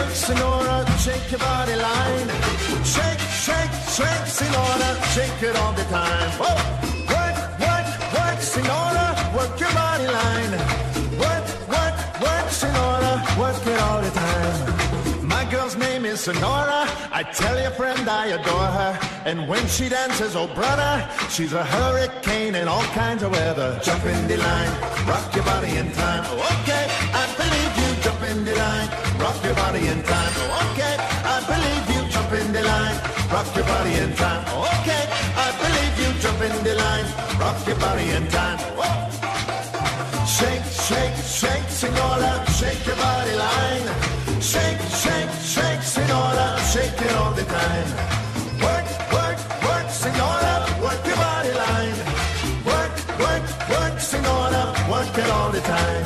Senora, shake your body line. Shake, shake, shake, Senora, shake it all the time. Whoa. Work, work, work, Senora, work your body line. Work, work, work, Senora, work it all the time. My girl's name is Sonora. I tell your friend I adore her. And when she dances, oh brother, she's a hurricane in all kinds of weather. Jump in the line, rock your body in time. Okay, I believe you. Jump in the line, rock your body in time. Okay, I believe you. Jump in the line, rock your body in time. Okay, I believe you. Jump in the line, rock your body in time. Whoa. Shake, shake, shake, Senora, shake your body line. Shake, shake, shake, Senora, shake it all the time. Work, work, work, Senora, work your body line. Work, work, work, Senora, work it all the time.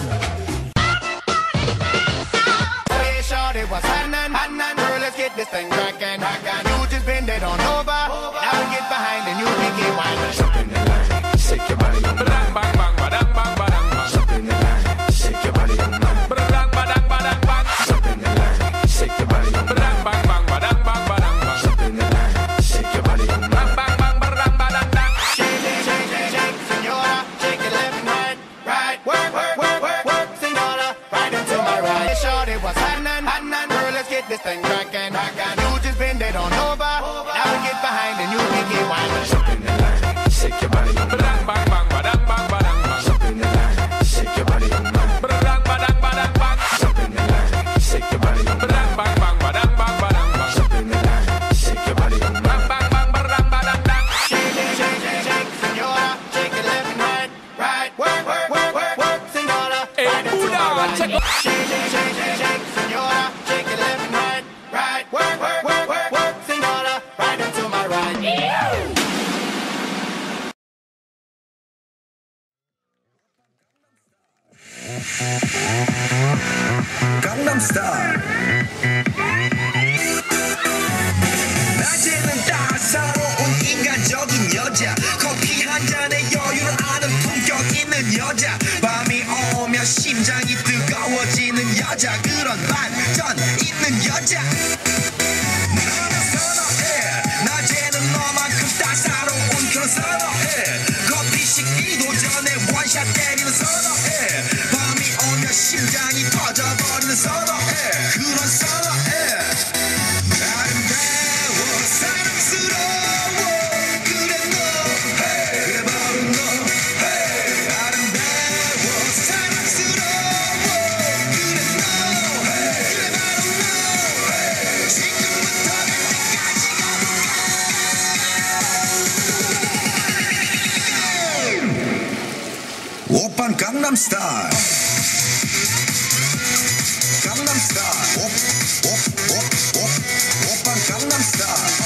Hey, shorty, what's happening? Girl, let's get this thing crackin'. You just bend it on over. Now we get behind and you make it wine. Jump in the line, shake your body on mine. Bang, bang, badang, bang, badang, bang. Jump in the line, shake your body on mine. Badang, badang, badang, bang. Jump in the line, shake your body on mine. Bang, bang, bang, badang, bang, badang, bang. Jump in the line, shake your body on mine. Bang, bang, bang, badang, badang, bang. Shake, shake, shake, shake, senora, shake it left and right, right. Work, work, work, work, work, senora, right into my right. Hey, shorty, what's happening? Girl, let's get this thing crackin'. You just bend it on over. Now we get behind and you make it wine. Jump in the line, shake your body on mine. Bang, bang, bang, badang, bang, badang, bang. Jump in the line, shake your body on mine. Badang, badang, badang, bang. Jump in the line, shake your body on mine. Bang, bang, bang, badang, bang, badang, bang. Jump in the line, shake your body on mine. Bang, bang, bang, badang, badang, bang. Shake, shake, shake, shake, shake, senora, shake it left and right, right. Work, work, work, work, work, senora, right into my right. Shake, shake, shake, shake, shake, senora, shake it left and right, right. Work, work, work, work, work, senora, right into my right. Gangnam Style. 낮에는 따사로운 인간적인 여자, 커피 한 잔에 여유를 아는 품격 있는 여자, 밤이 오면 심장이 뜨거워지는 여자, 그런 반전 있는 여자. 너는 선호해. 낮에는 너만큼 따사로운 그런 선호해. 커피 식기도 전에 원샷 때리는 선호해. 밤이 오면 심장이 터져버리는 선호해. 그런 선호해. 아름다워 사랑스러워 그래 너 hey. 그래 바로 너 hey. 아름다워 사랑스러워 그래 너 hey. 그래 바로 너 hey. 지금부터 그때까지 가볼까. 오빤 강남 스타일. 강남 스타일. 오빤 강남 스타일.